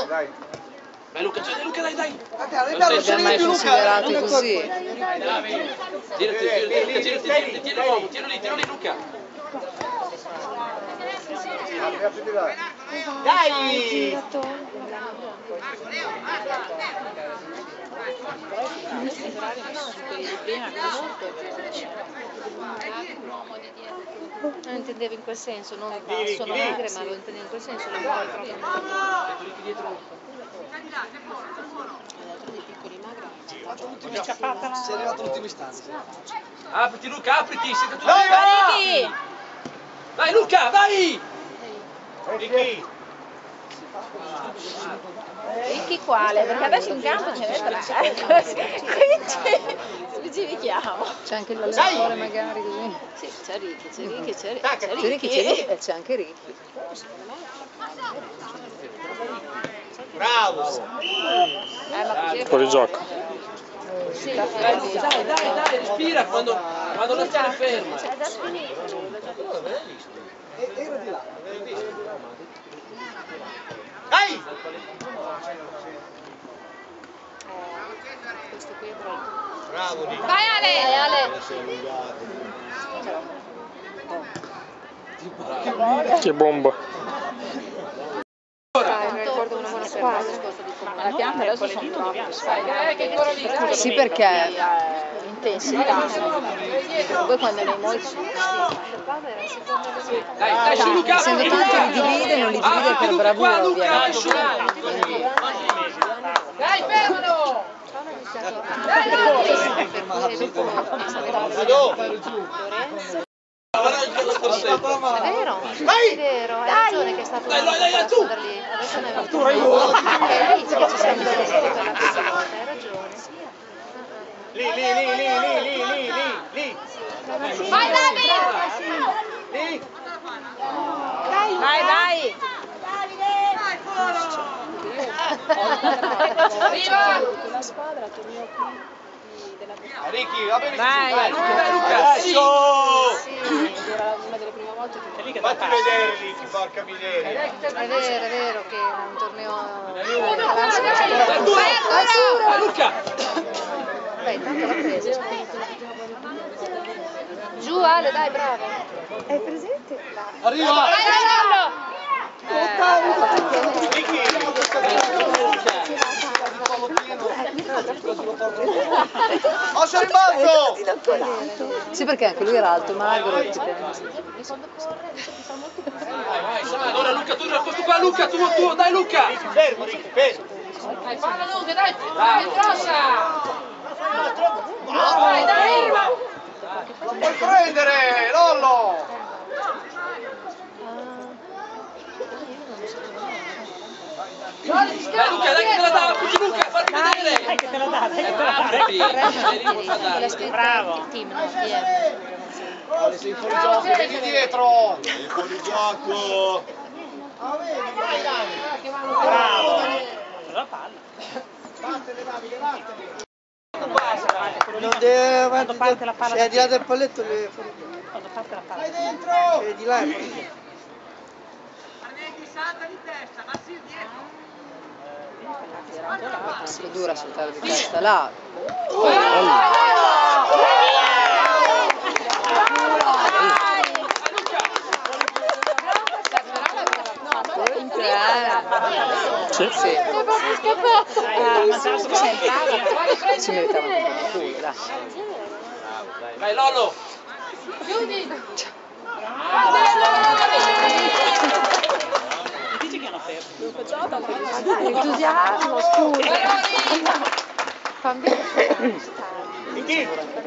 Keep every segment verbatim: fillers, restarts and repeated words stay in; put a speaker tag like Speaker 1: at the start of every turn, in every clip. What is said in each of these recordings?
Speaker 1: dai.
Speaker 2: Dai Luca, cioè, Luca, dai, dai!
Speaker 3: Non abbiamo mai considerato così.
Speaker 2: Girati, girati, girati, girati, tiro l'uomo, tiro lì, tiro lì Luca!
Speaker 1: Dai!
Speaker 4: Non intendevo in quel senso, non sono magre, ma lo intendevo in quel senso. Le vuoi proprio.
Speaker 3: Sei arrivato all'ultimo istante.
Speaker 2: Apriti Luca, apriti, siete tutti
Speaker 1: Dai,
Speaker 4: Ricky!
Speaker 2: Vai Luca, vai!
Speaker 1: Ricky!
Speaker 4: Ricky quale? Perché adesso in campo ce n'è tre. Quindi ci richiamo.
Speaker 3: C'è anche l'allenatore magari così.
Speaker 4: Sì, c'è Ricky, c'è Ricky, c'è Ricky.
Speaker 3: C'è Ricky, c'è Ricky e c'è anche Ricky.
Speaker 1: Bravo!
Speaker 5: Fuori gioco.
Speaker 4: Sì,
Speaker 2: Dai Luca, dai, dai, dai, respira quando, quando l'azione è ferma.
Speaker 4: è già finito.
Speaker 1: Era di là. Dai!
Speaker 4: Questo qui è bravo.
Speaker 1: Bravo Ricky!
Speaker 4: Vai Ale! Vai Ale!
Speaker 5: Che bomba.
Speaker 4: Mi ricordo una buona squadra. La pianta adesso sono troppo.
Speaker 3: Sì, perché intensità. Poi quando nei molti
Speaker 2: Dai, dai, su Luca,
Speaker 3: essendo tanto li divide, non li divide per bravura ovviamente.
Speaker 4: Dai, fermalo! È vero, è vero, hai ragione che è stato
Speaker 2: Dai, dai, dai, tu!
Speaker 4: lì. Adesso ne è venuto uno. È lì che ci siamo messi per la prima volta, hai ragione.
Speaker 1: Lì, lì, lì, lì, lì, lì, lì, lì, lì!
Speaker 4: Vai Davide!
Speaker 1: Lì!
Speaker 4: Vai, vai! Viva!
Speaker 6: La squadra torneo della
Speaker 1: Ricky, va bene
Speaker 4: Vai.
Speaker 1: così,
Speaker 2: Luca, dai Luca!
Speaker 6: era una delle prime volte che
Speaker 1: Fatti vedere Ricky, porca miseria!
Speaker 4: È vero, è vero che è un torneo
Speaker 2: Dai, dura! Dai Luca!
Speaker 4: Beh, intanto l'ha preso. Giù Ale, dai, bravo.
Speaker 6: È presente?
Speaker 1: Arriva!
Speaker 4: Vai, Rollo!
Speaker 1: Osso in balzo!
Speaker 3: Sì, perché anche lui era alto, magro.
Speaker 2: Vai, vai, allora Luca, tu questo qua Luca, tu, tu, dai Luca!
Speaker 1: Fermo, Ricky, fermo!
Speaker 4: Dai, falla Luca, dai, dai, grossa! Vai, dai!
Speaker 1: Lo puoi prendere, Lollo!
Speaker 2: Dai Luca, dai che te la dà, apriti Luca, fammi vedere! Dai che te la dà, dai che te la dà!
Speaker 4: Bravo! Team, no,
Speaker 1: Ale, sei fuori gioco, vieni dietro! Sei fuori gioco! Bravo!
Speaker 7: La palla.
Speaker 1: Vattene Davide, vattene!
Speaker 7: Non deve
Speaker 6: Quando parte la palla.
Speaker 7: è di là del palletto le fuori.
Speaker 6: Quando parte la palla.
Speaker 1: Vai dentro!
Speaker 7: È di là è fuori.
Speaker 3: È dura saltare di testa là.
Speaker 5: Sì.
Speaker 3: Sì. Si meritava un po' di culo, dai.
Speaker 2: Vai Lollo!
Speaker 7: Dici che hanno perso.
Speaker 4: Entusiasmo, scusa.
Speaker 1: Ricky!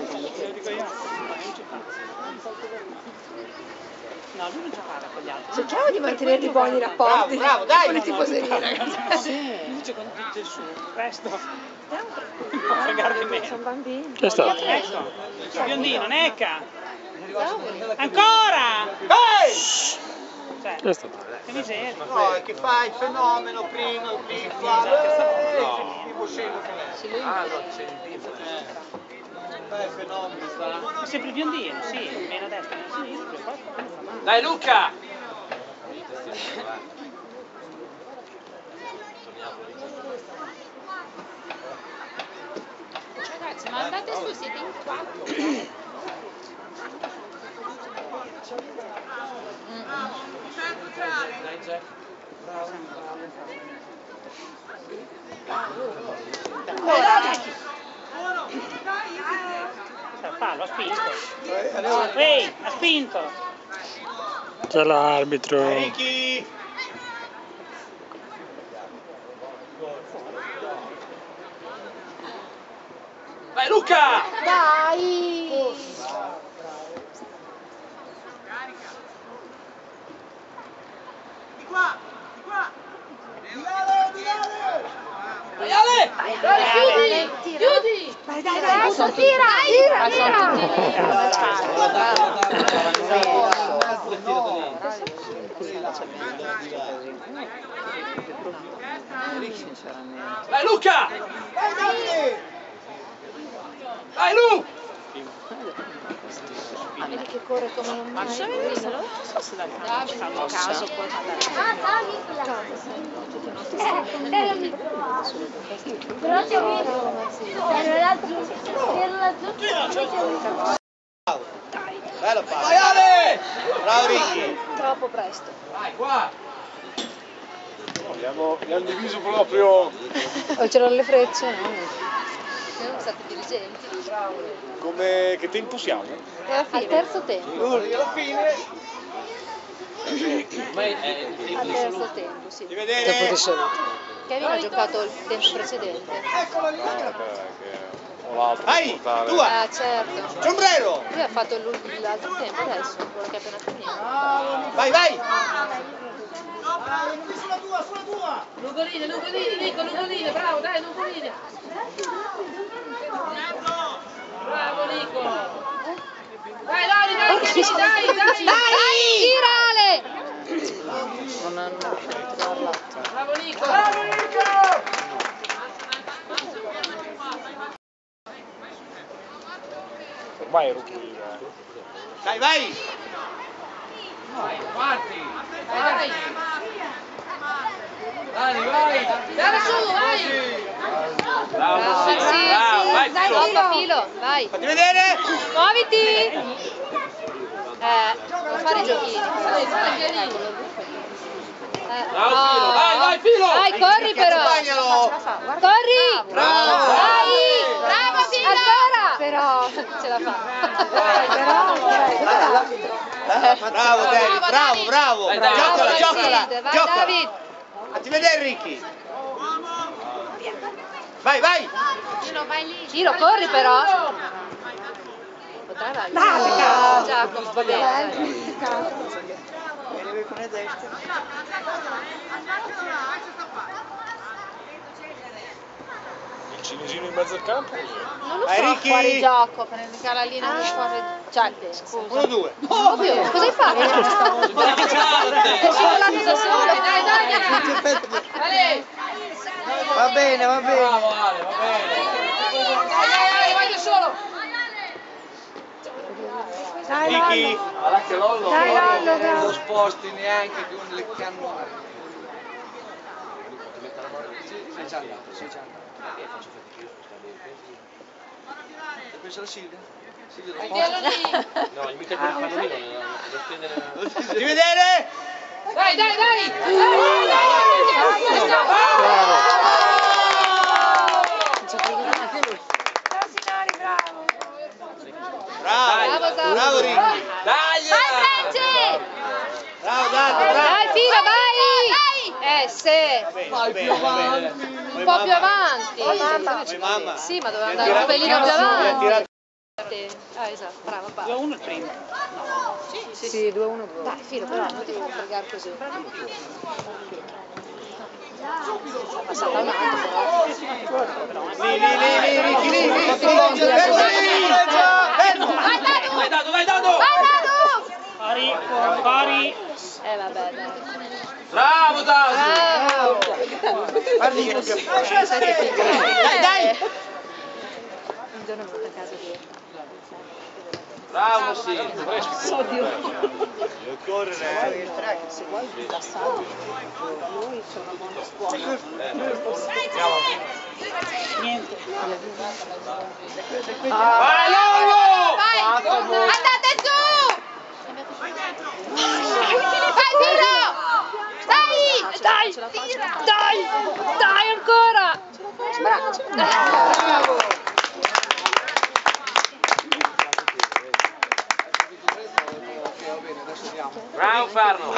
Speaker 7: No, lui non giocava con gli altri.
Speaker 6: Cerchiamo di mantenere buoni rapporti.
Speaker 1: Bravo, bravo, dai!
Speaker 6: Con i tifoserini, ragazzi.
Speaker 7: Sì. Lui dice con tutto il suo. Il resto. Non può fregare di me.
Speaker 6: Sono bambini.
Speaker 5: Che è stato?
Speaker 7: Ecco. Il biondino, Necca. Ancora!
Speaker 1: Ehi!
Speaker 7: Cioè,
Speaker 5: Che è stato?
Speaker 7: che miseria.
Speaker 1: No, è che fai il fenomeno prima, il piccola, no, tipo scemo che lei.
Speaker 2: Ah no, c'è il bimbo.
Speaker 1: Fai il fenomeno, sta.
Speaker 7: È sempre il biondino, sì, meno a destra, meno a sinistra, poi non fa male.
Speaker 2: Dai Luca!
Speaker 4: Ragazzi, ma andate su, siete in quattro.
Speaker 2: Dai Jack. Bravo.
Speaker 7: Fallo, ha spinto. Ehi, ha spinto.
Speaker 5: C'è l'arbitro.
Speaker 1: Ricky!
Speaker 2: Vai Luca!
Speaker 4: Dai!
Speaker 1: Di qua! Di qua!
Speaker 2: Vai Ale!
Speaker 4: Dai, chiudi! Chiudi! Dai, dai, dai! Adesso tira! Tira, tira!
Speaker 2: Vai Luca! Vai Lu!
Speaker 4: Vedi che corre come un
Speaker 6: Ma non so se dal caso può andare.
Speaker 8: Però c'è visto.
Speaker 1: Bello palla. Vai Ale! Bravo Ricky!
Speaker 4: troppo presto.
Speaker 2: Vai qua!
Speaker 5: No, li, hanno, li hanno diviso proprio
Speaker 3: O c'erano le frecce, no?
Speaker 4: Siamo stati diligenti.
Speaker 5: come... Che tempo siamo?
Speaker 4: Al terzo tempo.
Speaker 1: Alla fine!
Speaker 2: Ma è, è, è,
Speaker 4: Al terzo tempo, sì.
Speaker 1: Di
Speaker 3: Tempo
Speaker 1: vedere?
Speaker 3: di saluto.
Speaker 4: Kevin ha giocato il tempo precedente.
Speaker 1: Eccolo lì!
Speaker 5: O l'altro
Speaker 1: Vai!
Speaker 5: portare.
Speaker 1: Tua!
Speaker 4: Ah, certo.
Speaker 1: Sombrero!
Speaker 4: Lui ha fatto l'ul- l'altro tempo adesso, quello che è appena finito.
Speaker 1: Vai, vai!
Speaker 2: Lugoline, Lugoline, Nico, Lugoline, bravo, dai, Lugoline! Bravo Nico! Dai, dai, dai, dai, dai, dai!
Speaker 4: Dai! Tira Ale!
Speaker 3: Non hanno riuscito a trovarla.
Speaker 2: Bravo Nico! Bravo Nico!
Speaker 5: Ormai ero qui.
Speaker 1: Dai, vai!
Speaker 2: Vai, parti! Dai, dai! Dai, vai! Dai su, vai! Bravo,
Speaker 4: Sì, sì,
Speaker 2: bravo, vai
Speaker 4: dai,
Speaker 2: Filo!
Speaker 4: tocca Filo, vai!
Speaker 1: Fatti vedere!
Speaker 4: Muoviti! Eh, non fare i giochini.
Speaker 2: Dai, dai, Chiarino!
Speaker 4: Eh,
Speaker 2: Bravo
Speaker 4: no.
Speaker 2: Filo, vai, vai Filo!
Speaker 4: Dai, corri però!
Speaker 1: Accompagnalo!
Speaker 4: Corri!
Speaker 1: Bravo!
Speaker 4: Dai! Bravo Filo! Ancora! Però ce la fa.
Speaker 6: Dai, però, dai, dai.
Speaker 1: Eh, Bravo David, bravo, bravo!
Speaker 2: Vai, dai.
Speaker 1: Giocola,
Speaker 4: Bravo,
Speaker 1: giocola!
Speaker 4: David, vai,
Speaker 1: Giocola!
Speaker 4: David!
Speaker 1: Fatti vedere Ricky! Vai, vai!
Speaker 4: Ciro, corri però! Potrai dai! Giacomo, va bene.
Speaker 5: Il cinesino in mezzo al campo così.
Speaker 4: Non lo
Speaker 1: Vai,
Speaker 4: so,
Speaker 1: Ricky!
Speaker 4: fuori gioco, per indicare la linea di fuori... Cioè, scusa.
Speaker 1: Uno, due!
Speaker 4: Ovvio, cosa hai fatto? Sei circolato da solo, dai, dai, dai! Ale!
Speaker 1: Va bene, va bene!
Speaker 2: Bravo Ale, va bene!
Speaker 4: Dai, dai, dai, vai da solo!
Speaker 6: Dai,
Speaker 1: Ricky!
Speaker 6: Lollo.
Speaker 2: Guarda che Lollo
Speaker 6: Dai, Lollo,
Speaker 2: non
Speaker 6: bravo.
Speaker 2: lo sposti neanche più nelle cannone. Sei già andato, sei già andato. Perché faccio fatica a spostare? Pensa alla Silvia? Silvia lo sposta? No, mica per il pannolino, devo spendere...
Speaker 1: Fatti vedere!
Speaker 4: Dai, dai, dai! Dai, dai, dai!
Speaker 6: Rosinari, bravo.
Speaker 1: Bravo!
Speaker 4: Bravo, Dato.
Speaker 1: Bravo Ricky!
Speaker 2: Dai!
Speaker 1: Bravo Dato, bravo!
Speaker 4: Dai, Filo, vai! Eh, se!
Speaker 1: Va bene, va bene.
Speaker 4: Un po' più avanti.
Speaker 1: Vai mamma!
Speaker 4: Sì, ma doveva
Speaker 1: Mi ha
Speaker 4: andare un
Speaker 1: tirato-
Speaker 4: pelino più
Speaker 1: mi ha
Speaker 4: avanti.
Speaker 1: tirato-
Speaker 4: Ah, esatto, bravo,
Speaker 7: due
Speaker 4: bravo.
Speaker 7: a uno il primo.
Speaker 3: Sì, due uno due.
Speaker 4: Dai, Filo, però non ti far fregare così. Passata un altro, però.
Speaker 1: Lì, lì, lì, lì, Ricky, lì, lì! Fermo lì! Fermo!
Speaker 4: Vai, Dado!
Speaker 2: Vai Dado, vai Dado!
Speaker 4: Vai, Dado!
Speaker 7: Cori, cori.
Speaker 4: Eh, vabbè, dai.
Speaker 2: Bravo Dado!
Speaker 4: Bravo!
Speaker 1: Guardi che più... Dai, dai!
Speaker 3: Un giorno è venuta a casa di
Speaker 2: Bravo, sì.
Speaker 3: Oddio.
Speaker 5: Devo correre.
Speaker 6: Se vuoi il passaggio, lui c'è una buona scuola. Niente.
Speaker 2: Vai, Lollo!
Speaker 4: Vai, andate su! Vai, Tiro! Dai! Dai! Dai! Dai ancora! Bravo!
Speaker 2: Bravo Farno!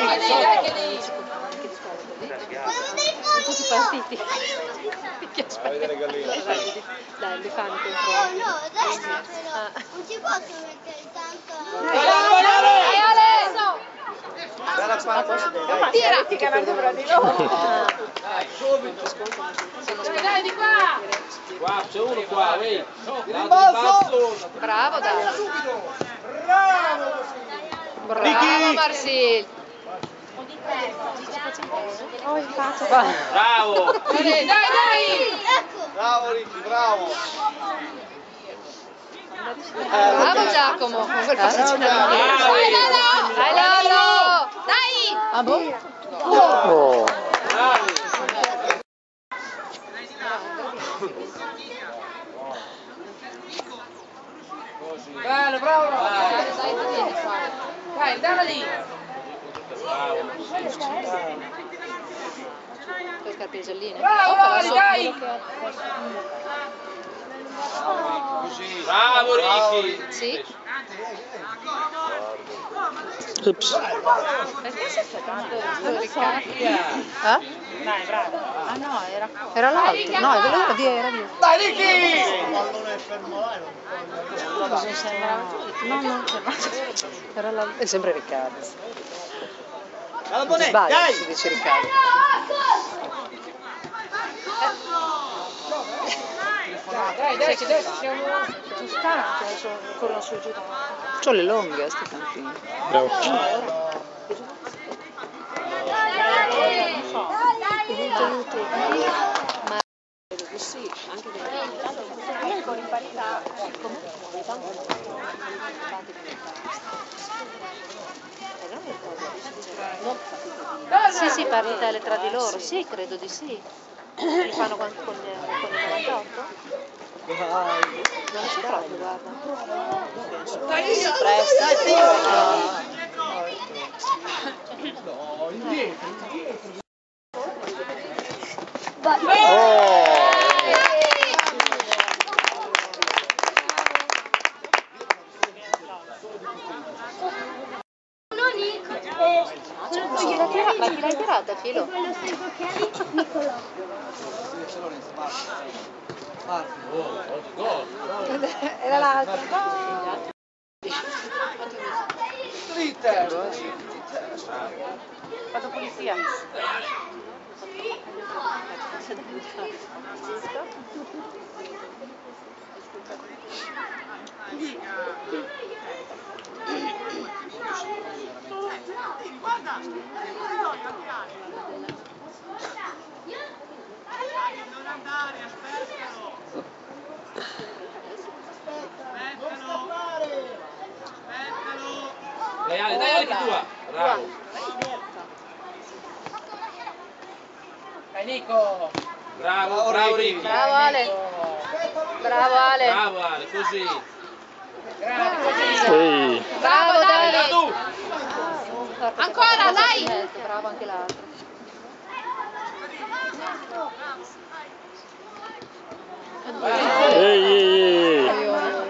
Speaker 3: Tutti partiti.
Speaker 5: A vedere Gallina.
Speaker 3: Dai, li fanno
Speaker 8: No,
Speaker 3: controllo.
Speaker 8: no, adesso però non si può mettere tanto.
Speaker 4: Dai, Ale!
Speaker 3: Tira! Che cambia fra di loro.
Speaker 4: Dai, di qua!
Speaker 2: Qua, c'è uno qua, vedi? Rimbalzo!
Speaker 3: Bravo, dai. Bravo, Marsil.
Speaker 2: Bravo!
Speaker 4: Dai, dai!
Speaker 8: Ecco.
Speaker 1: Bravo Ricky, bravo.
Speaker 3: Bravo Giacomo. Con quel passaggio nella
Speaker 4: Dai, Lolo!
Speaker 3: Dai, Lollo!
Speaker 4: Dai!
Speaker 3: Ah, boh?
Speaker 5: Oh.
Speaker 2: Bravi!
Speaker 7: Bello, bravo! Dai, andala lì!
Speaker 3: Con scarpeggialline.
Speaker 7: Bravo, Loli, dai!
Speaker 2: Così. Bravo Ricky!
Speaker 3: Sì?
Speaker 5: Ups.
Speaker 3: Perché si è fermato Riccardo?
Speaker 2: Via!
Speaker 7: Dai, bravo!
Speaker 3: Ah no, era... Era l'altro. No, era lì, era lì.
Speaker 1: Dai Ricky!
Speaker 3: Cosa sembra? No, no, era l'altro. È sempre Riccardo.
Speaker 1: Alla Bonetti,
Speaker 3: Sbaglia,
Speaker 1: dai!
Speaker 3: si dice Riccardo.
Speaker 7: Dai, dai, che adesso siamo...
Speaker 3: Toscana, corrono su e giù. C'ho le lunghe, sti campini.
Speaker 5: Bravo.
Speaker 3: Ma credo di sì, anche perché con in parità, sì, sì, partitelle tra di loro, sì, credo di sì. Li fanno con, con, con il novantotto? Non ci proprio, guarda. Si presta e ma chi l'hai tirata, Filo?
Speaker 8: Quello sempre che hai, Nicolò.
Speaker 3: Era l'altra. Fatto pulizia.
Speaker 1: Guarda! Non andare, aspettalo! Aspettalo! Aspettalo!
Speaker 2: Dai Ale, dai Ale che tua! Bravo!
Speaker 7: Dai, Nico!
Speaker 2: Bravo, bravo Ricky!
Speaker 3: Bravo Ale. Bravo Ale.
Speaker 2: Bravo Ale, così!
Speaker 5: Ehi.
Speaker 3: Bravo
Speaker 2: Dai
Speaker 3: Dani.
Speaker 2: tu!
Speaker 4: Ancora, dai!
Speaker 3: Bravo anche l'altro.
Speaker 5: Ehi, ehi, ehi.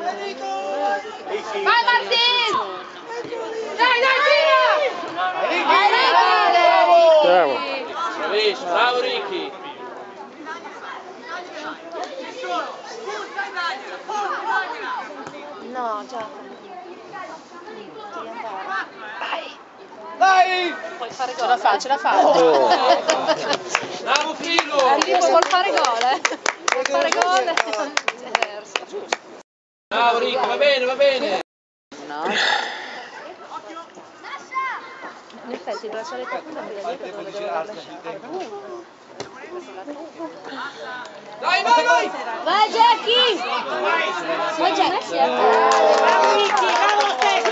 Speaker 4: Vai Martin! Dai, dai, tira! Vai,
Speaker 5: Bravo.
Speaker 2: Bravissimo, bravo Ricky!
Speaker 3: No, Giacomo. Devi andare. Vai.
Speaker 1: Dai!
Speaker 3: Puoi fare gol. Ce la fa, ce la fa.
Speaker 5: Oh.
Speaker 2: Bravo Filo!
Speaker 3: Filippo vuol fare gol, eh. Vuol fare gol. È perso.
Speaker 2: Bravo Ricky, va bene, va bene!
Speaker 3: No. In effetti il braccialetto qui da qui dove dovevo lasciare. sulla tua.
Speaker 2: Dai, vai, vai!
Speaker 8: Vai Jackie! Vai Jackie!
Speaker 6: Bravo Ricky, bravo te,